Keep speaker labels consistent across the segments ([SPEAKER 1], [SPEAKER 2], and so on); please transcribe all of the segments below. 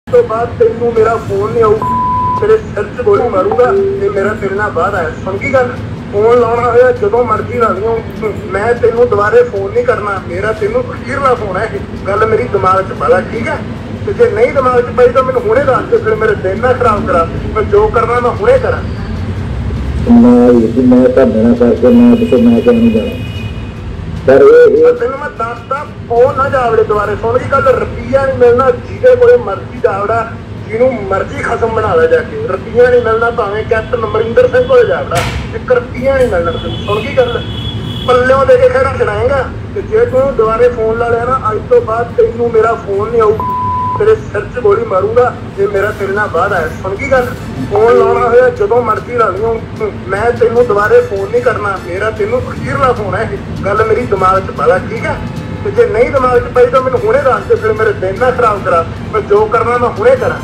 [SPEAKER 1] तो बाद तेनू मेरा फोन नहीं आऊ, तेरे सिर च गोली मारूंगा ते मेरा तेरे नाल बात है। सुन की गल, फोन लाना होया जदों मर्जी ला लियो, मैं तेनू दोबारे फोन नहीं करना, मेरा तेनू अखीरला फोन है। गल मेरी दिमाग च पा, ठीक है? ते जे नहीं दिमाग च पई तो मैनू हुणे दस दे, फिर मेरे दिन ना खराब करा। मैं जो करना मैं हुणे करा।
[SPEAKER 2] मैं धरना करके मैं क्या नहीं जाना पर
[SPEAKER 1] तेन मैं दसदा, फोन ना जावड़े दोबारे। सुन की गल, रुपया नहीं मिलना जिहदे कोले मर्जी जावड़ा, जिन्हों मर्जी खसम बना ला जाके, रुपया नहीं मिलना भावें कैप्टन अमरिंदर सिंह को जावड़ा, एक रुपया नहीं मिलना। सुन की गल, पल्लियों दे के खेड़ा चढ़ाएगा ते जे तू दोबारे फोन ला लिया ना, अज तो बाद तेनू मेरा फोन नहीं आऊ, तेरे सिर च गोली मारूंगा ते मेरा तेरे नाल वादा है। सुन की गल, फोन लाना होया जदों मर्जी ला लियो, मैं तेनू दोबारे फोन नहीं करना, मेरा तेनू अखीरला फोन है। गल मेरी दिमाग च पा, ठीक है? ते जे नहीं दिमाग च पई तो मैनू हुणे दस दे, फिर मेरे दिन ना खराब करा। मैं जो करना मैं हुणे करा।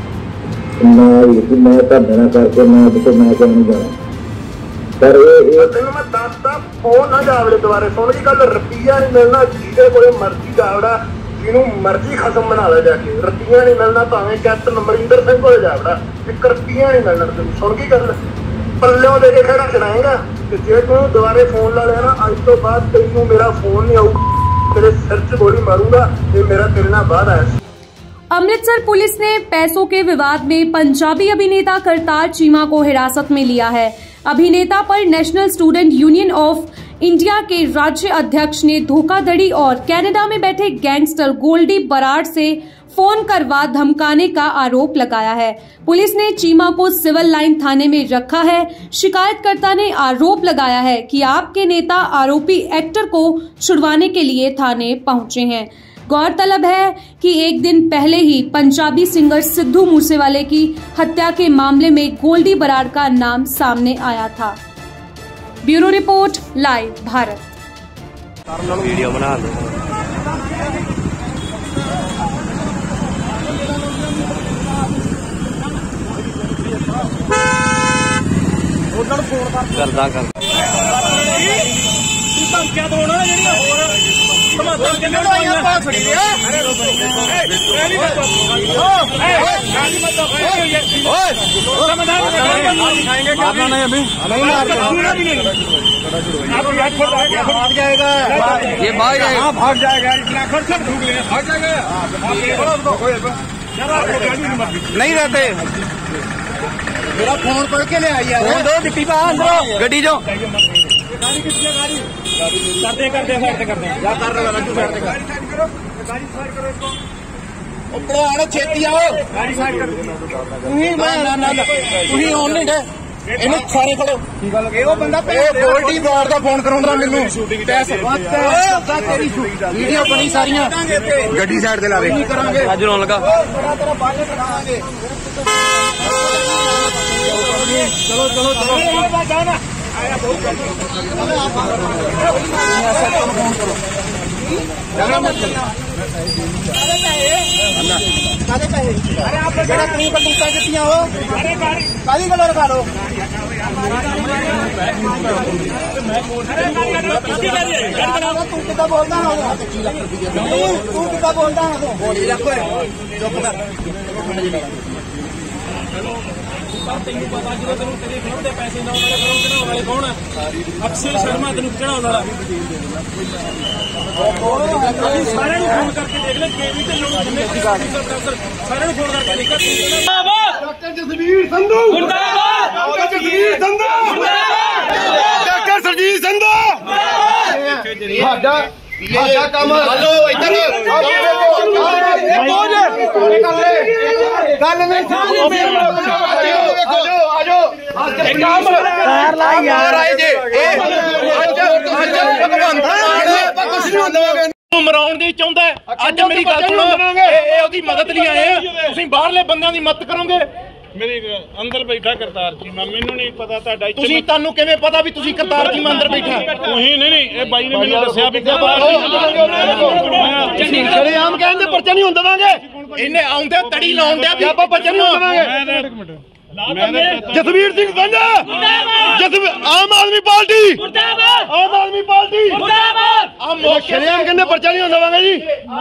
[SPEAKER 2] मैं धरना करके मैं क्या नहीं जाना पर
[SPEAKER 1] तेन मैं दसदा, फोन ना जावड़े दोबारे। सुन की गल, रुपया नहीं मिलना जिहदे कोले मर्जी जावड़ा, जिन्हों मर्जी खसम बना ला जाके, रुपया नहीं मिलना भावें कैप्टन अमरिंदर सिंह को जावड़ा, एक रुपया नहीं मिलना। सुन की गल, पल्लियों दे के खेड़ा चढ़ाएगा ते जे तू दोबारे फोन ला लिया ना, अज तो बाद तेनू मेरा फोन नहीं आऊ, तेरे सिर च गोली मारूंगा ते मेरा तेरे नाल वादा है।
[SPEAKER 3] अमृतसर पुलिस ने पैसों के विवाद में पंजाबी अभिनेता करतार चीमा को हिरासत में लिया है। अभिनेता पर national student union of India के राज्य अध्यक्ष ने धोखाधड़ी और कनाडा में बैठे गैंगस्टर गोल्डी बराड़ से फोन करवा धमकाने का आरोप लगाया है। पुलिस ने चीमा को सिविल लाइन थाने में रखा है। शिकायतकर्ता ने आरोप लगाया है कि आपके नेता आरोपी एक्टर को छुड़वाने के लिए थाने पहुंचे हैं। गौरतलब है कि एक दिन पहले ही पंजाबी सिंगर सिद्धू मूसेवाले की हत्या के मामले में गोल्डी बराड़ का नाम सामने आया था। Bureau report, live Bharat.
[SPEAKER 4] Video बना दो। करदा कर क्या तो होना जी ये भाग जाएगा, भाग जाएगा, नहीं रहते। मेरा फोन पढ़ के ले आई यार, फोन दो डिप्टी पा अंदर गड्डी जो करते क्या कर रहे हो? साइड छेती आओ, सारे खड़ो। गोल्डी बराड़ का फोन करो मैनू, वीडियो बनी सारियां, गड्डी साइड से ला दे, अज रोन लगा। चलो चलो चलो काली कलर खा लो। तू कितना बोलता तेन पता जो तेरे फिल्म के पैसे वाले कौन है? अक्षय शर्मा तेन चढ़ाने वाला सारे फोन करके देख ले, सारे फोन करके डॉक्टर जसवीर संधू मुर्दाबाद, डॉक्टर जसवीर संधू मुर्दाबाद, डॉक्टर सरजीत संधू काम। हेलो इधर मराउण दी चाहुंदा है। अज मेरी गल सुनो, ओदी मदद लई आए आ, तुसीं बाहरले बंदियां दी मदद करोगे। मेरे अंदर बैठा करतार चीमा, मैनू नहीं पता तुहाडा इत्थे तुहानू किवें पता भी तुसीं करतार चीमा अंदर बैठा? तुसीं नहीं ए बाई ने मैनू दस्सिया भी शरेआम कहंदे पर्चा नहीं होण देवांगे। इन्हें आउंदे तड़ी लाउण दिया भी आपां पर्चा नहीं होण देवांगे। ਜਸਵੀਰ ਸਿੰਘ ਸੰਧਾ ਆਮ ਆਦਮੀ ਪਾਰਟੀ ਆਮ ਆਦਮੀ ਪਾਰਟੀ ਮੁਰਦਾਬਾਦ ਸ਼ਰੇਆਮ ਕਹਿੰਦੇ ਪਰਚਾ ਨਹੀਂ ਹੁੰਦਾਵਾਂਗਾ ਜੀ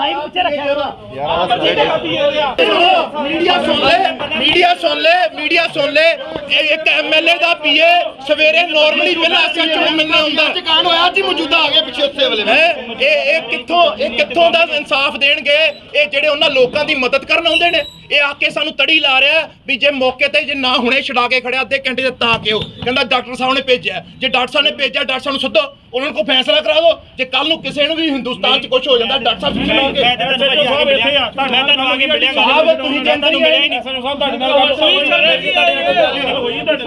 [SPEAKER 4] ਮੀਡੀਆ ਸੁਣ ਲੈ ਇੱਕ ਐਮਐਲਏ ਦਾ ਪੀਏ ਸਵੇਰੇ ਨਾਰਮਲੀ ਪਹਿਲਾਂ ਐਸਐਚਓ ਮਿਲਣਾ ਹੁੰਦਾ ਦੁਕਾਨ ਹੋਇਆ ਜੀ ਮੌਜੂਦਾ ਆ ਗਏ ਪਿੱਛੇ ਉੱਥੇ ਵਾਲੇ ਇਹ ਕਿੱਥੋਂ ਦਾ ਇਨਸਾਫ ਦੇਣਗੇ ਇਹ ਜਿਹੜੇ ਉਹਨਾਂ ਲੋਕਾਂ ਦੀ ਮਦਦ ਕਰਨ ਆਉਂਦੇ ਨੇ ਇਹ ਆ ਕੇ ਸਾਨੂੰ ਤੜੀ ਲਾ ਰਿਹਾ ਵੀ ਜੇ ਮੌਕੇ ਤੇ ਜੇ ਨਾ ਹੁਣੇ ਛਡਾ ਕੇ ਖੜਿਆ ਅੱਧੇ ਘੰਟੇ ਦੇ ਤਾਂ ਕਿਉਂ ਕਹਿੰਦਾ ਡਾਕਟਰ ਸਾਹਿਬ ਨੇ ਭੇਜਿਆ ਜੇ ਡਾਕਟਰ ਸਾਹਿਬ ਨੇ ਭੇਜਿਆ ਡਾਕਟਰ ਸਾਹਿਬ ਨੂੰ ਸੱਦੋ ਉਹਨਾਂ ਨੂੰ ਕੋਈ ਫੈਸਲਾ ਕਰਾ ਦਿਓ ਜੇ ਕੱਲ ਨੂੰ ਕਿਸੇ ਨੂੰ ਵੀ ਹਿੰਦੁਸਤਾਨ 'ਚ ਕੁਝ ਹੋ ਜਾਂਦਾ ਡਾਕਟਰ ਸਾਹਿਬ ਸੁਣਾਉਂਗੇ ਸਾਹਿਬ ਇੱਥੇ ਆ ਤੁਹਾਨੂੰ ਆ ਕੇ ਮਿਲਿਆ ਸਾਹਿਬ ਤੁਸੀਂ ਕਹਿੰਦੇ ਨਹੀਂ ਆਏ ਨਹੀਂ ਸਾਹਿਬ ਤੁਹਾਡੇ ਨਾਲ ਗੱਲ ਹੋਈ ਤੁਹਾਡੇ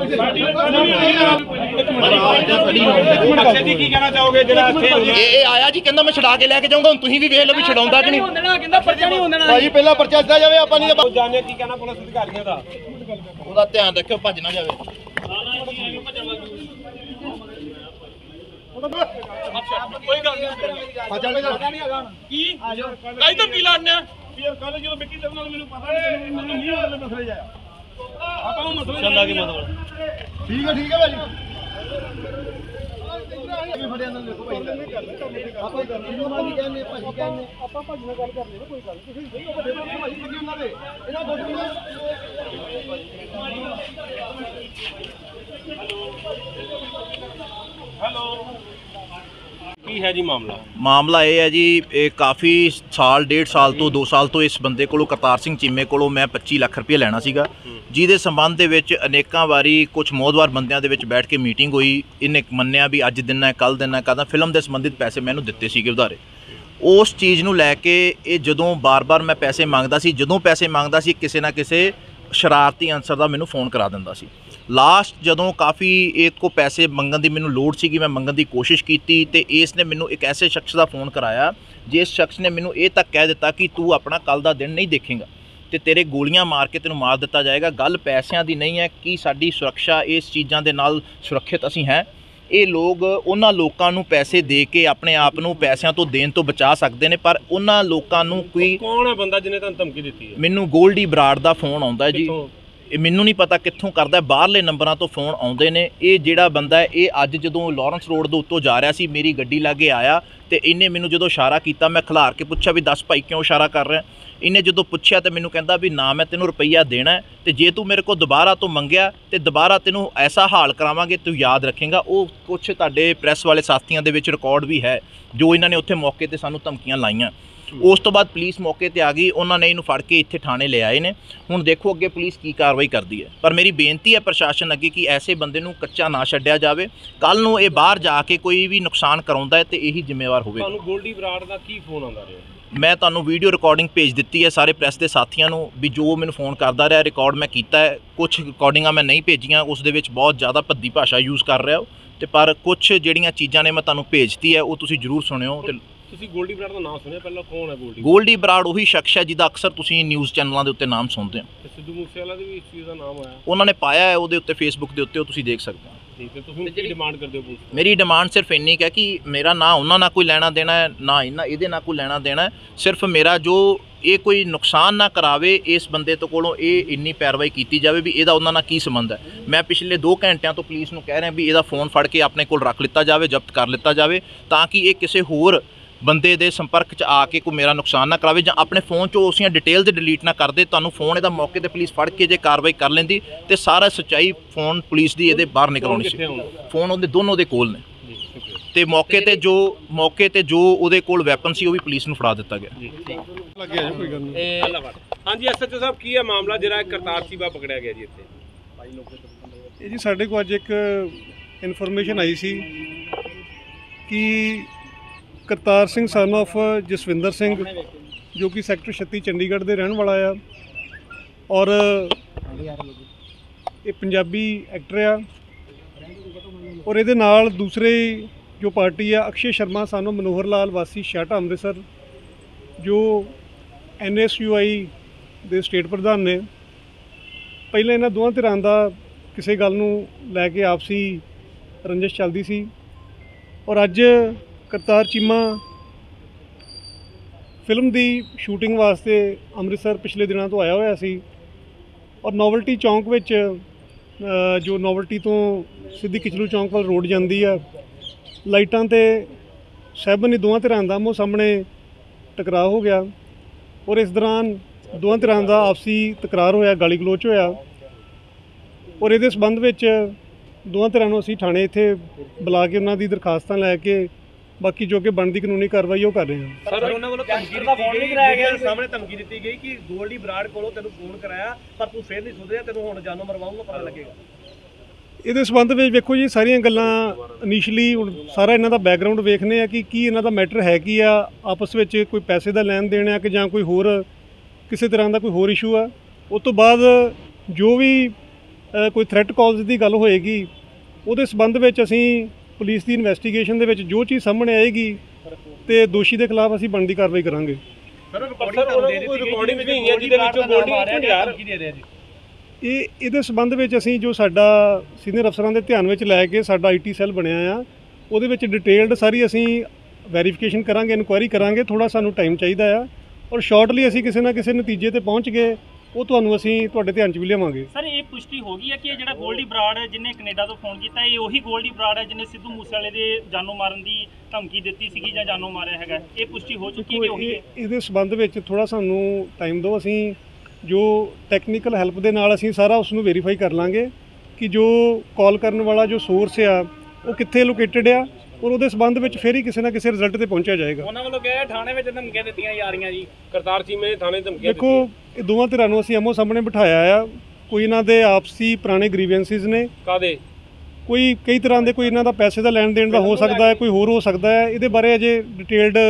[SPEAKER 4] ਨਾਲ ਕੀ ਕਹਿਣਾ ਚਾਹੋਗੇ ਜਿਹੜਾ ਇੱਥੇ ਇਹ ਆਇਆ ਜੀ ਕਹਿੰਦਾ ਮੈਂ ਛਡਾ ਕੇ ਲੈ ਕੇ ਜਾਊਂਗਾ ਹੁਣ ਤੁਸੀਂ ਵੀ ਵੇਖ ਲਓ ਵੀ ਛਡਾਉਂਦਾ ਕਿ ਨਹੀਂ ਕਹਿੰਦਾ ਪਰਚਾ ਨਹੀਂ ਹੁੰਦਾ ਭਾਜੀ ਪਹਿਲਾਂ ਪਰਚਾ ਦਿੱਤਾ ਜਾਵੇ ਆਪਾਂ ਨਹੀਂ ਜਾਣਿਆ ਕੀ ਕਹਿਣਾ ਪੁਲਿਸ ਅਧਿਕਾਰੀਆਂ ਦਾ ਉਹਦਾ ਧਿਆਨ ਰੱਖਿਓ ਭੱਜ ਨਾ ਜਾਵੇ ਕੋਈ ਗੱਲ ਨਹੀਂ ਕੀ ਕਾਈ ਤਾਂ ਕੀ ਲੜਨੇ ਆ ਯਾਰ ਕੱਲ ਜਦੋਂ ਮਿੱਟੀ ਦੇ ਨਾਲ ਮੈਨੂੰ ਪਤਾ ਨਹੀਂ ਮੈਨੂੰ ਨਹੀਂ ਵਾਲੇ ਮਸਲੇ ਜਾਇਆ ਆਪਾਂ ਉਹ ਮਸਲੇ ਚੱਲਦਾ ਕੀ ਮਤਲਬ ਠੀਕ ਹੈ ਭਾਜੀ ਫੜਿਆ ਨਾਲ ਦੇਖੋ ਭਾਈ ਆਪਾਂ ਗੱਲ ਨਹੀਂ ਕਹਿੰਦੇ ਭਾਜੀ ਕਹਿੰਦੇ ਆਪਾਂ ਭਾਜੀ ਨਾਲ ਗੱਲ ਕਰ ਲੈਣਾ ਕੋਈ ਗੱਲ ਤੁਸੀਂ ਦੇਖੋ ਵੱਡੇ ਭਾਜੀ ਲੱਗੇ ਉਹਨਾਂ ਦੇ ਇਹਨਾਂ ਦੋ ਹੈਲੋ ਕੀ ਹੈ ਜੀ ਮਾਮਲਾ ਇਹ ਹੈ ਜੀ ਇਹ ਕਾਫੀ ਸਾਲ 1.5 ਸਾਲ ਤੋਂ 2 ਸਾਲ ਤੋਂ ਇਸ ਬੰਦੇ ਕੋਲੋਂ ਕਰਤਾਰ ਸਿੰਘ ਚੀਮੇ ਕੋਲੋਂ ਮੈਂ 25 ਲੱਖ ਰੁਪਏ ਲੈਣਾ ਸੀਗਾ ਜਿਹਦੇ ਸੰਬੰਧ ਦੇ ਵਿੱਚ ਅਨੇਕਾਂ ਵਾਰੀ ਕੁਝ ਮੋਹਦਵਾਰ ਬੰਦਿਆਂ ਦੇ ਵਿੱਚ ਬੈਠ ਕੇ ਮੀਟਿੰਗ ਹੋਈ ਇਹਨੇ ਮੰਨਿਆ ਵੀ ਅੱਜ ਦਿਨ ਕੱਲ ਦਿਨ ਕਹਿੰਦਾ ਫਿਲਮ ਦੇ ਸੰਬੰਧਿਤ ਪੈਸੇ ਮੈਨੂੰ ਦਿੱਤੇ ਸੀਗੇ ਉਧਾਰੇ ਉਸ ਚੀਜ਼ ਨੂੰ ਲੈ ਕੇ ਇਹ ਜਦੋਂ ਬਾਰ-ਬਾਰ ਮੈਂ ਪੈਸੇ ਮੰਗਦਾ ਸੀ ਜਦੋਂ ਪੈਸੇ ਮੰਗਦਾ ਸੀ ਕਿਸੇ ਨਾ ਕਿਸੇ ਸ਼ਰਾਰਤੀ ਅਨਸਰ ਦਾ ਮੈਨੂੰ ਫੋਨ ਕਰਾ ਦਿੰਦਾ ਸੀ ਲਾਸਟ ਜਦੋਂ ਕਾਫੀ ਇਹ ਕੋ ਪੈਸੇ ਮੰਗਣ ਦੀ ਮੈਨੂੰ ਲੋੜ ਸੀਗੀ ਮੈਂ ਮੰਗਣ ਦੀ ਕੋਸ਼ਿਸ਼ ਕੀਤੀ ਤੇ ਇਸ ਨੇ ਮੈਨੂੰ ਇੱਕ ਐਸੇ ਸ਼ਖਸ ਦਾ ਫੋਨ ਕਰਾਇਆ ਜਿਸ ਸ਼ਖਸ ਨੇ ਮੈਨੂੰ ਇਹ ਤੱਕ ਕਹਿ ਦਿੱਤਾ ਕਿ ਤੂੰ ਆਪਣਾ ਕੱਲ ਦਾ ਦਿਨ ਨਹੀਂ ਦੇਖੇਂਗਾ ਤੇ ਤੇਰੇ ਗੋਲੀਆਂ ਮਾਰ ਕੇ ਤੈਨੂੰ ਮਾਰ ਦਿੱਤਾ ਜਾਏਗਾ ਗੱਲ ਪੈਸਿਆਂ ਦੀ ਨਹੀਂ ਹੈ ਕਿ ਸਾਡੀ ਸੁਰੱਖਿਆ ਇਸ ਚੀਜ਼ਾਂ ਦੇ ਨਾਲ ਸੁਰੱਖਿਅਤ ਅਸੀਂ ਹੈ ਇਹ ਲੋਕ ਉਹਨਾਂ ਲੋਕਾਂ ਨੂੰ ਪੈਸੇ ਦੇ ਕੇ ਆਪਣੇ ਆਪ ਨੂੰ ਪੈਸਿਆਂ ਤੋਂ ਦੇਣ ਤੋਂ ਬਚਾ ਸਕਦੇ ਨੇ ਪਰ ਉਹਨਾਂ ਲੋਕਾਂ ਨੂੰ ਕੋਈ ਕੌਣ ਹੈ ਬੰਦਾ ਜਿਹਨੇ ਤੁਹਾਨੂੰ ਧਮਕੀ ਦਿੱਤੀ ਹੈ ਮੈਨੂੰ ਗੋਲਡੀ ਬਰਾੜ ਦਾ ਫੋਨ ਆਉਂਦਾ ਜੀ ਇਹ ਮੈਨੂੰ ਨਹੀਂ ਪਤਾ ਕਿੱਥੋਂ ਕਰਦਾ ਬਾਹਰਲੇ ਨੰਬਰਾਂ ਤੋਂ ਫੋਨ ਆਉਂਦੇ ਨੇ ਇਹ ਜਿਹੜਾ ਬੰਦਾ ਇਹ ਅੱਜ ਜਦੋਂ ਲਾਰੈਂਸ ਰੋਡ ਦੇ ਉੱਤੋਂ ਜਾ ਰਿਹਾ ਸੀ ਮੇਰੀ ਗੱਡੀ ਲਾਗੇ ਆਇਆ ਤੇ ਇਹਨੇ ਮੈਨੂੰ ਜਦੋਂ ਇਸ਼ਾਰਾ ਕੀਤਾ ਮੈਂ ਖਿਲਾਰ ਕੇ ਪੁੱਛਿਆ ਵੀ ਦੱਸ ਭਾਈ ਕਿਉਂ ਇਸ਼ਾਰਾ ਕਰ ਰਿਹਾ ਇਹਨੇ ਜਦੋਂ ਪੁੱਛਿਆ ਤੇ ਮੈਨੂੰ ਕਹਿੰਦਾ ਵੀ ਨਾ ਮੈਂ ਤੈਨੂੰ ਰੁਪਈਆ ਦੇਣਾ ਤੇ ਜੇ ਤੂੰ ਮੇਰੇ ਕੋਲ ਦੁਬਾਰਾ ਤੋਂ ਮੰਗਿਆ ਤੇ ਦੁਬਾਰਾ ਤੈਨੂੰ ਐਸਾ ਹਾਲ ਕਰਾਵਾਂਗੇ ਤੂੰ ਯਾਦ ਰੱਖੇਂਗਾ ਉਹ ਕੁਝ ਤੁਹਾਡੇ ਪ੍ਰੈਸ ਵਾਲੇ ਸਾਥੀਆਂ ਦੇ ਵਿੱਚ ਰਿਕਾਰਡ ਵੀ ਹੈ ਜੋ ਇਹਨਾਂ ਨੇ ਉੱਥੇ ਮੌਕੇ ਤੇ ਸਾਨੂੰ ਧਮਕੀਆਂ ਲਾਈਆਂ ਉਸ ਤੋਂ ਬਾਅਦ ਪੁਲਿਸ ਮੌਕੇ ਤੇ ਆ ਗਈ ਉਹਨਾਂ ਨੇ ਇਹਨੂੰ ਫੜ ਕੇ ਇੱਥੇ ਥਾਣੇ ਲੈ ਆਏ ਨੇ ਹੁਣ ਦੇਖੋ ਅੱਗੇ ਪੁਲਿਸ ਕੀ ਕਾਰਵਾਈ ਕਰਦੀ ਹੈ ਪਰ ਮੇਰੀ ਬੇਨਤੀ ਹੈ ਪ੍ਰਸ਼ਾਸਨ ਅੱਗੇ ਕਿ ਐਸੇ ਬੰਦੇ ਨੂੰ ਕੱਚਾ ਨਾ ਛੱਡਿਆ ਜਾਵੇ ਕੱਲ ਨੂੰ ਇਹ ਬਾਹਰ ਜਾ ਕੇ ਕੋਈ ਵੀ ਨੁਕਸਾਨ ਕਰਾਉਂਦਾ ਹੈ ਤੇ ਇਹੀ ਜ਼ਿੰਮੇਵਾਰ ਹੋਵੇਗਾ ਤੁਹਾਨੂੰ ਗੋਲਡੀ ਬਰਾੜ ਦਾ ਕੀ ਫੋਨ ਆਉਂਦਾ ਰਿਹਾ ਮੈਂ ਤੁਹਾਨੂੰ ਵੀਡੀਓ ਰਿਕਾਰਡਿੰਗ ਭੇਜ ਦਿੱਤੀ ਹੈ ਸਾਰੇ ਪ੍ਰੈਸ ਦੇ ਸਾਥੀਆਂ ਨੂੰ ਵੀ ਜੋ ਮੈਨੂੰ ਫੋਨ ਕਰਦਾ ਰਿਹਾ ਰਿਕਾਰਡ ਮੈਂ ਕੀਤਾ ਹੈ ਕੁਝ ਰਿਕਾਰਡਿੰਗਾਂ ਮੈਂ ਨਹੀਂ ਭੇਜੀਆਂ ਉਸ ਦੇ ਵਿੱਚ ਬਹੁਤ ਜ਼ਿਆਦਾ ਭੱਦੀ ਭਾਸ਼ਾ ਯੂਜ਼ ਕਰ ਰਿਹਾ ਤੇ ਪਰ ਕੁਝ ਜਿਹੜੀਆਂ ਚੀਜ਼ਾਂ ਨੇ ਮੈਂ ਤੁਹਾਨੂੰ ਭੇਜਤੀ ਹੈ ਉਹ ਤੁਸੀਂ ਜ਼ਰੂਰ ਸੁਣਿਓ ਤੇ ਤੁਸੀਂ ਗੋਲਡੀ ਬਰਾੜ ਦਾ ਨਾਮ ਸੁਣਿਆ ਪਹਿਲਾਂ ਕੌਣ ਹੈ ਗੋਲਡੀ ਬਰਾੜ ਉਹੀ ਸ਼ਖਸ ਹੈ ਜਿਹਦਾ ਅਕਸਰ ਤੁਸੀਂ ਨਿਊਜ਼ ਚੈਨਲਾਂ ਦੇ ਉੱਤੇ ਨਾਮ ਸੁਣਦੇ ਹੋ ਸਿੱਧੂ ਮੂਸੇਵਾਲਾ ਦੇ ਵੀ ਇਸ ਚੀਜ਼ ਦਾ ਨਾਮ ਆਇਆ ਉਹਨਾਂ ਨੇ ਪਾਇਆ ਹੈ ਉਹਦੇ ਉੱਤੇ ਫੇਸਬੁੱਕ ਦੇ ਉੱਤੇ ਉਹ ਤੁਸੀਂ ਦੇਖ ਸਕਦੇ ਹੋ ਠੀਕ ਹੈ ਤੁਸੀਂ ਕੀ ਡਿਮਾਂਡ ਕਰਦੇ ਹੋ ਮੇਰੀ ਡਿਮਾਂਡ ਸਿਰਫ ਇੰਨੀ ਹੈ ਕਿ ਮੇਰਾ ਨਾ ਉਹਨਾਂ ਨਾਲ ਕੋਈ ਲੈਣਾ ਦੇਣਾ ਹੈ ਨਾ ਇਹਦੇ ਨਾਲ ਕੋਈ ਲੈਣਾ ਦੇਣਾ ਹੈ ਸਿਰਫ ਮੇਰਾ ਜੋ ਇਹ ਕੋਈ ਨੁਕਸਾਨ ਨਾ ਕਰਾਵੇ ਇਸ ਬੰਦੇ ਤੋਂ ਕੋਲੋਂ ਇਹ ਇੰਨੀ ਪੈਰਵਾਈ ਕੀਤੀ ਜਾਵੇ ਵੀ ਇਹਦਾ ਉਹਨਾਂ ਨਾਲ ਕੀ ਸੰਬੰਧ ਹੈ ਮੈਂ ਪਿਛਲੇ 2 ਘੰਟਿਆਂ ਤੋਂ ਪੁਲਿਸ ਨੂੰ ਕਹਿ ਰਿਹਾ ਵੀ ਇਹਦਾ ਫੋਨ ਫੜ ਕੇ ਆਪਣੇ ਕੋਲ ਰੱਖ ਲਿੱਤਾ ਜਾਵੇ ਜ਼ਬਤ ਕਰ ਲਿੱਤਾ ਜਾਵੇ ਤਾਂ ਕਿ ਇਹ ਕਿਸੇ ਹੋਰ ਬੰਦੇ ਦੇ ਸੰਪਰਕ 'ਚ ਆ ਕੇ ਕੋਈ ਮੇਰਾ ਨੁਕਸਾਨ ਨਾ ਕਰਾਵੇ ਜਾਂ ਆਪਣੇ ਫੋਨ 'ਚੋਂ ਉਸੀਆਂ ਡਿਟੇਲਸ ਡਿਲੀਟ ਨਾ ਕਰਦੇ ਤੁਹਾਨੂੰ ਫੋਨ ਇਹਦਾ ਮੌਕੇ ਤੇ ਪੁਲਿਸ ਫੜ ਕੇ ਜੇ ਕਾਰਵਾਈ ਕਰ ਲੈਂਦੀ ਤੇ ਸਾਰਾ ਸੱਚਾਈ ਫੋਨ ਪੁਲਿਸ ਦੀ ਇਹਦੇ ਬਾਹਰ ਨਿਕਲਣੀ ਸੀ ਫੋਨ ਉਹਦੇ ਦੋਨੋਂ ਦੇ ਕੋਲ ਨੇ ਤੇ ਮੌਕੇ ਤੇ ਜੋ ਉਹਦੇ ਕੋਲ ਵੈਪਨ ਸੀ ਉਹ ਵੀ ਪੁਲਿਸ ਨੂੰ ਫੜਾ ਦਿੱਤਾ ਗਿਆ ਹਾਂਜੀ ਐਸਐਚਓ ਸਾਹਿਬ ਕੀ ਹੈ ਮਾਮਲਾ ਜਿਹੜਾ ਕਰਤਾਰ ਚੀਮਾ ਪਕੜਿਆ ਗਿਆ ਜੀ ਇੱਥੇ
[SPEAKER 5] ਇਹ ਜੀ ਸਾਡੇ ਕੋਲ ਅੱਜ ਇੱਕ ਇਨਫੋਰਮੇਸ਼ਨ ਆਈ ਸੀ ਕਿ ਕਰਤਾਰ ਸਿੰਘ ਸਨ ਆਫ ਜਸਵਿੰਦਰ ਸਿੰਘ ਜੋ ਕਿ ਸੈਕਟਰ 36 ਚੰਡੀਗੜ੍ਹ ਦੇ ਰਹਿਣ ਵਾਲਾ ਆ ਔਰ ਇਹ ਪੰਜਾਬੀ ਐਕਟਰ ਆ ਔਰ ਇਹਦੇ ਨਾਲ ਦੂਸਰੇ ਜੋ ਪਾਰਟੀ ਆ ਅਕਸ਼ੇ ਸ਼ਰਮਾ ਸਾਨੂੰ ਮਨੋਹਰ ਲਾਲ ਵਾਸੀ ਛਾਟਾ ਅੰਮ੍ਰਿਤਸਰ ਜੋ NSUI ਦੇ ਸਟੇਟ ਪ੍ਰਧਾਨ ਨੇ ਪਹਿਲਾਂ ਇਹਨਾਂ ਦੋਵਾਂ ਧਿਰਾਂ ਦਾ ਕਿਸੇ ਗੱਲ ਨੂੰ ਲੈ ਕੇ ਆਪਸੀ ਰੰਜਿਸ਼ ਚੱਲਦੀ ਸੀ ਔਰ ਅੱਜ ਕਰਤਾਰ ਚੀਮਾ ਫਿਲਮ ਦੀ ਸ਼ੂਟਿੰਗ ਵਾਸਤੇ ਅੰਮ੍ਰਿਤਸਰ ਪਿਛਲੇ ਦਿਨਾਂ ਤੋਂ ਆਇਆ ਹੋਇਆ ਸੀ ਔਰ ਨੋਵਲਟੀ ਚੌਂਕ ਵਿੱਚ ਜੋ ਨੋਵਲਟੀ ਤੋਂ ਸਿੱਧੀ ਕਿਚਲੂ ਚੌਂਕ ਵੱਲ ਰੋਡ ਜਾਂਦੀ ਆ, ਲਾਈਟਾਂ ਤੇ ਸਾਹਿਬਨ ਨੇ ਦੋਵਾਂ ਧਿਰਾਂ ਦਾ ਆਮੋ ਸਾਹਮਣੇ ਟਕਰਾਅ ਹੋ ਗਿਆ ਔਰ ਇਸ ਦੌਰਾਨ ਦੋਵਾਂ ਧਿਰਾਂ ਦਾ ਆਪਸੀ ਤਕਰਾਰ ਹੋਇਆ, ਗਾਲੀ ਗਲੋਚ ਹੋਇਆ ਔਰ ਇਹਦੇ ਸੰਬੰਧ ਵਿੱਚ ਦੋਵਾਂ ਧਿਰਾਂ ਨੂੰ ਅਸੀਂ ਥਾਣੇ ਇੱਥੇ ਬੁਲਾ ਕੇ ਉਹਨਾਂ ਦੀ ਦਰਖਾਸਤਾਂ ਲੈ ਕੇ ਬਾਕੀ ਜੋ ਕਿ ਬਣਦੀ ਕਾਨੂੰਨੀ ਕਾਰਵਾਈ ਉਹ ਕਰ ਰਹੇ ਹਾਂ।
[SPEAKER 6] ਸਰ ਉਹਨਾਂ ਵੱਲੋਂ ਧਮਕੀ ਦਿੱਤੀ ਗਈ, ਕਰਾਇਆ ਗਿਆ ਸਾਹਮਣੇ ਧਮਕੀ ਦਿੱਤੀ ਗਈ ਕਿ ਗੋਲਡੀ ਬਰਾੜ ਕੋਲੋਂ ਤੈਨੂੰ ਫੋਨ ਕਰਾਇਆ ਪਰ ਤੂੰ ਫੇਰ ਨਹੀਂ ਸੁਧਰਿਆ, ਤੈਨੂੰ ਹੁਣ ਜਾਨੋਂ ਮਰਵਾਉਂਗਾ, ਪਤਾ ਲੱਗੇਗਾ।
[SPEAKER 5] ਇਹਦੇ ਸੰਬੰਧ ਵਿੱਚ ਵੇਖੋ ਜੀ, ਸਾਰੀਆਂ ਗੱਲਾਂ ਇਨੀਸ਼ੀਅਲੀ ਹੁਣ ਸਾਰਾ ਇਹਨਾਂ ਦਾ ਬੈਕਗਰਾਊਂਡ ਵੇਖਦੇ ਆ ਕਿ ਕੀ ਇਹਨਾਂ ਦਾ ਮੈਟਰ ਹੈ ਕੀ ਆ, ਆਪਸ ਵਿੱਚ ਕੋਈ ਪੈਸੇ ਦਾ ਲੈਣ ਦੇਣ ਆ ਕਿ ਜਾਂ ਕੋਈ ਹੋਰ ਕਿਸੇ ਤਰ੍ਹਾਂ ਦਾ ਕੋਈ ਹੋਰ ਇਸ਼ੂ ਆ। ਉਸ ਤੋਂ ਬਾਅਦ ਜੋ ਵੀ ਕੋਈ ਥ੍ਰੈਟ ਕਾਲਸ ਦੀ ਗੱਲ ਹੋਏਗੀ ਉਹਦੇ ਸੰਬੰਧ ਵਿੱਚ ਅਸੀਂ ਪੁਲਿਸ ਦੀ ਇਨਵੈਸਟੀਗੇਸ਼ਨ ਦੇ ਵਿੱਚ ਜੋ ਚੀਜ਼ ਸਾਹਮਣੇ ਆਏਗੀ ਤੇ ਦੋਸ਼ੀ ਦੇ ਖਿਲਾਫ ਅਸੀਂ ਬਣਦੀ ਕਾਰਵਾਈ ਕਰਾਂਗੇ। ਇਹਦੇ ਸੰਬੰਧ ਵਿੱਚ ਅਸੀਂ ਜੋ ਸਾਡਾ ਸੀਨੀਅਰ ਅਫਸਰਾਂ ਦੇ ਧਿਆਨ ਵਿੱਚ ਲੈ ਕੇ ਸਾਡਾ IT ਸੈੱਲ ਬਣਿਆ ਆ, ਉਹਦੇ ਵਿੱਚ ਡਿਟੇਲਡ ਸਾਰੀ ਅਸੀਂ ਵੈਰੀਫਿਕੇਸ਼ਨ ਕਰਾਂਗੇ, ਇਨਕੁਆਇਰੀ ਕਰਾਂਗੇ। ਥੋੜਾ ਸਾਨੂੰ ਟਾਈਮ ਚਾਹੀਦਾ ਆ ਔਰ ਸ਼ਾਰਟਲੀ ਅਸੀਂ ਕਿਸੇ ਨਾ ਕਿਸੇ ਨਤੀਜੇ ਤੇ ਪਹੁੰਚ ਗਏ, ਉਹ ਤੁਹਾਨੂੰ ਅਸੀਂ ਤੁਹਾਡੇ ਧਿਆਨ 'ਚ ਵੀ ਲਿਆਵਾਂਗੇ।
[SPEAKER 7] ਸਰ ਇਹ ਪੁਸ਼ਟੀ ਹੋ ਗਈ ਹੈ ਕਿ ਜਿਹੜਾ ਗੋਲਡੀ ਬਰਾੜ ਹੈ ਜਿਹਨੇ ਕੈਨੇਡਾ ਤੋਂ ਫੋਨ ਕੀਤਾ, ਇਹ ਉਹੀ ਗੋਲਡੀ ਬਰਾੜ ਹੈ ਜਿਹਨੇ ਸਿੱਧੂ ਮੂਸੇਵਾਲੇ ਦੇ ਜਾਨੋਂ ਮਾਰਨ ਦੀ ਧਮਕੀ ਦਿੱਤੀ ਸੀਗੀ ਜਾਂ ਜਾਨੋਂ ਮਾਰਿਆ ਹੈਗਾ, ਇਹ ਪੁਸ਼ਟੀ ਹੋ ਚੁੱਕੀ ਹੈ ਕਿ ਉਹੀ ਹੈ?
[SPEAKER 5] ਇਹਦੇ ਸੰਬੰਧ ਵਿੱਚ ਥੋੜਾ ਸਾਨੂੰ ਟਾਈਮ ਦਿਓ, ਅਸੀਂ ਜੋ ਟੈਕਨੀਕਲ ਹੈਲਪ ਦੇ ਨਾਲ ਅਸੀਂ ਸਾਰਾ ਉਸ ਨੂੰ ਵੈਰੀਫਾਈ ਕਰ ਲਾਂਗੇ ਕਿ ਜੋ ਕਾਲ ਕਰਨ ਵਾਲਾ ਜੋ ਸੋਰਸ ਆ ਉਹ ਕਿੱਥੇ ਲੋਕੇਟਡ ਆ ਔਰ ਉਹਦੇ ਸੰਬੰਧ ਵਿੱਚ ਫਿਰ ਹੀ ਕਿਸੇ ਨਾ ਕਿਸੇ ਰਿਜ਼ਲਟ ਤੇ ਪਹੁੰਚਿਆ ਜਾਏਗਾ।
[SPEAKER 6] ਉਹਨਾਂ ਵੱਲੋਂ ਕਿਹਾ ਥਾਣੇ ਵਿੱਚ ਧਮਕੀਆਂ ਦਿੱਤੀਆਂ ਜਾ ਰਹੀਆਂ ਜੀ, ਕਰਤਾਰ ਚੀਮੇ ਥਾਣੇ ਧਮਕੀਆਂ।
[SPEAKER 5] ਦੇਖੋ ਇਹ ਦੋਵਾਂ ਧਿਰਾਂ ਨੂੰ ਅਸੀਂ ਆਮੋ ਸਾਹਮਣੇ ਬਿਠਾਇਆ ਆ, ਕੋਈ ਇਹਨਾਂ ਦੇ ਆਪਸੀ ਪੁਰਾਣੇ ਗ੍ਰੀਵੈਂਸਿਸ ਨੇ,
[SPEAKER 6] ਕਾਦੇ
[SPEAKER 5] ਕੋਈ ਕਈ ਤਰ੍ਹਾਂ ਦੇ, ਕੋਈ ਇਹਨਾਂ ਦਾ ਪੈਸੇ ਦਾ ਲੈਣ ਦੇਣ ਦਾ ਹੋ ਸਕਦਾ ਹੈ, ਕੋਈ ਹੋਰ ਹੋ ਸਕਦਾ ਹੈ। ਇਹਦੇ ਬਾਰੇ ਅਜੇ ਡਿਟੇਲਡ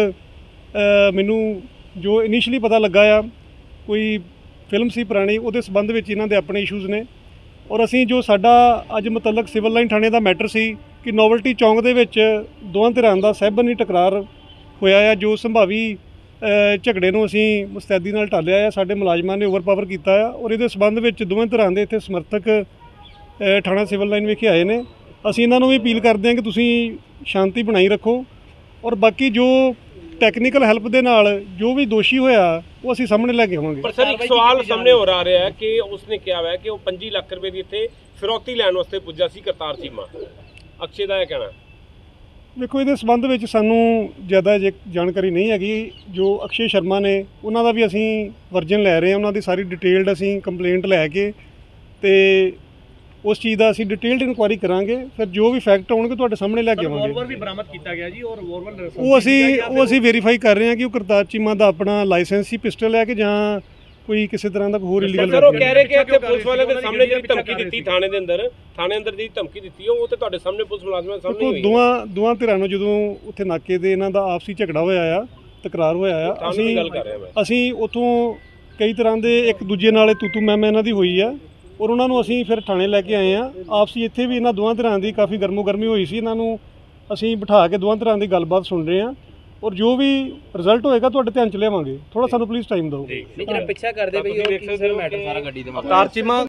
[SPEAKER 5] ਮੈਨੂੰ ਜੋ ਇਨੀਸ਼ੀਅਲੀ ਪਤਾ ਲੱਗਾ ਆ, ਕੋਈ ਫਿਲਮ ਸੀ ਪੁਰਾਣੀ, ਉਹਦੇ ਸੰਬੰਧ ਵਿੱਚ ਇਹਨਾਂ ਦੇ ਆਪਣੇ ਇਸ਼ੂਜ਼ ਨੇ ਔਰ ਅਸੀਂ ਜੋ ਸਾਡਾ ਅੱਜ ਮੁਤਲਕ ਸਿਵਲ ਲਾਈਨ ਥਾਣੇ ਦਾ ਮੈਟਰ ਸੀ ਕਿ ਨੋਵਲਟੀ ਚੌਂਕ ਦੇ ਵਿੱਚ ਦੋਵਾਂ ਧਿਰਾਂ ਦਾ ਸਾਹਿਬਾਨੀ ਟਕਰਾਰ ਹੋਇਆ ਆ, ਜੋ ਸੰਭਾਵੀ ਝਗੜੇ ਨੂੰ ਅਸੀਂ ਮੁਸਤੈਦੀ ਨਾਲ ਟਾਲਿਆ ਆ, ਸਾਡੇ ਮੁਲਾਜ਼ਮਾਂ ਨੇ ਓਵਰਪਾਵਰ ਕੀਤਾ ਆ ਔਰ ਇਹਦੇ ਸੰਬੰਧ ਵਿੱਚ ਦੋਵੇਂ ਧਿਰਾਂ ਦੇ ਇੱਥੇ ਸਮਰਥਕ ਥਾਣਾ ਸਿਵਲ ਲਾਈਨ ਵਿਖੇ ਆਏ ਨੇ। ਅਸੀਂ ਇਹਨਾਂ ਨੂੰ ਵੀ ਅਪੀਲ ਕਰਦੇ ਹਾਂ ਕਿ ਤੁਸੀਂ ਸ਼ਾਂਤੀ ਬਣਾਈ ਰੱਖੋ ਔਰ ਬਾਕੀ ਜੋ ਟੈਕਨੀਕਲ ਹੈਲਪ ਦੇ ਨਾਲ ਜੋ ਵੀ ਦੋਸ਼ੀ ਹੋਇਆ ਉਹ ਅਸੀਂ ਸਾਹਮਣੇ ਲੈ ਕੇ ਆਵਾਂਗੇ।
[SPEAKER 6] ਪਰ ਸਰ ਇੱਕ ਸਵਾਲ ਸਾਹਮਣੇ ਹੋ ਰਿਹਾ ਹੈ ਕਿ ਉਸਨੇ ਕਿਹਾ ਹੈ ਕਿ ਉਹ 25 ਲੱਖ ਰੁਪਏ ਦੀ ਇੱਥੇ ਫਿਰੌਤੀ ਲੈਣ ਵਾਸਤੇ ਪੁੱਜਾ ਸੀ ਕਰਤਾਰ ਚੀਮਾ, ਅਕਸ਼ੇ ਦਾ ਇਹ ਕਹਿਣਾ।
[SPEAKER 5] ਦੇਖੋ ਇਹਦੇ ਸੰਬੰਧ ਵਿੱਚ ਸਾਨੂੰ ਜ਼ਿਆਦਾ ਜਾਣਕਾਰੀ ਨਹੀਂ ਹੈਗੀ। ਜੋ ਅਕਸ਼ੇ ਸ਼ਰਮਾ ਨੇ ਉਹਨਾਂ ਦਾ ਵੀ ਅਸੀਂ ਵਰਜਨ ਲੈ ਰਹੇ ਹਾਂ, ਉਹਨਾਂ ਦੀ ਸਾਰੀ ਡਿਟੇਲਡ ਅਸੀਂ ਕੰਪਲੇਂਟ ਲੈ ਕੇ ਤੇ ਉਸ ਚੀਜ਼ ਦਾ ਅਸੀਂ ਡਿਟੇਲਡ ਇਨਕੁਆਇਰੀ ਕਰਾਂਗੇ, ਫਿਰ ਜੋ ਵੀ ਫੈਕਟ ਆਉਣਗੇ ਤੁਹਾਡੇ ਸਾਹਮਣੇ ਲੈ ਕੇ ਆਵਾਂਗੇ।
[SPEAKER 6] ਰਿਵਾਲਵਰ ਵੀ ਬਰਾਮਦ ਕੀਤਾ ਗਿਆ ਜੀ ਔਰ ਰਿਵਾਲਵਰ
[SPEAKER 5] ਉਹ ਅਸੀਂ ਵੈਰੀਫਾਈ ਕਰ ਰਹੇ ਹਾਂ ਕਿ ਉਹ ਕਰਤਾਰ ਚੀਮਾ ਦਾ ਆਪਣਾ ਲਾਇਸੈਂਸੀ ਪਿਸਟਲ ਹੈ ਕਿ ਜਾਂ ਕੋਈ ਕਿਸੇ ਤਰ੍ਹਾਂ ਦਾ ਹੋਰ ਇਲੀਗਲ।
[SPEAKER 6] ਸਰ ਉਹ ਕਹਿ ਰਹੇ ਕਿ ਇੱਥੇ ਪੁਲਿਸ ਵਾਲਿਆਂ ਦੇ ਸਾਹਮਣੇ ਜਿਹੜੀ ਧਮਕੀ ਦਿੱਤੀ ਥਾਣੇ ਅੰਦਰ ਦੀ ਧਮਕੀ ਦਿੱਤੀ ਉਹ ਤੇ ਤੁਹਾਡੇ ਸਾਹਮਣੇ ਪੁਲਿਸ ਮੁਲਾਜ਼ਮਾਂ ਸਾਹਮਣੇ ਹੋਈ।
[SPEAKER 5] ਦੋਵਾਂ ਧਿਰਾਂ ਨੂੰ ਜਦੋਂ ਉੱਥੇ ਨਾਕੇ ਤੇ ਇਹਨਾਂ ਦਾ ਆਪਸੀ ਝਗੜਾ ਹੋਇਆ ਆ, ਤਕਰਾਰ ਹੋਇਆ ਆ, ਅਸੀਂ ਉੱਥੋਂ ਕਈ ਤਰ੍ਹਾਂ ਦੇ ਇੱਕ ਦੂਜੇ ਨਾਲ ਤੂਤੂ ਮੈਂ ਇਹਨਾਂ ਦੀ ਹੋਈ ਆ ਔਰ ਉਹਨਾਂ ਨੂੰ ਅਸੀਂ ਫਿਰ ਥਾਣੇ ਲੈ ਕੇ ਆਏ ਆ। ਆਪਸੀ ਇੱਥੇ ਵੀ ਇਹਨਾਂ ਦੋਵਾਂ ਧਿਰਾਂ ਦੀ ਕਾਫੀ ਗਰਮੋ ਗਰਮੀ ਹੋਈ ਸੀ, ਇਹਨਾਂ ਨੂੰ ਅਸੀਂ ਬਿਠਾ ਕੇ ਦੋਵਾਂ ਧਿਰਾਂ ਦੀ ਗੱਲਬਾਤ ਸੁਣ ਰਹੇ ਹਾਂ ਔਰ ਜੋ ਵੀ ਰਿਜ਼ਲਟ ਹੋਏਗਾ ਤੁਹਾਡੇ ਧਿਆਨ ਚ ਲਿਆਵਾਂਗੇ। ਥੋੜਾ ਸਾਨੂੰ ਪਲੀਜ਼ ਟਾਈਮ ਦਿਓ।
[SPEAKER 6] ਪਿੱਛਾ ਕਰਦੇ ਬਈ ਉਹ ਮੈਟਰ ਸਾਰਾ ਗੱਡੀ ਦੇ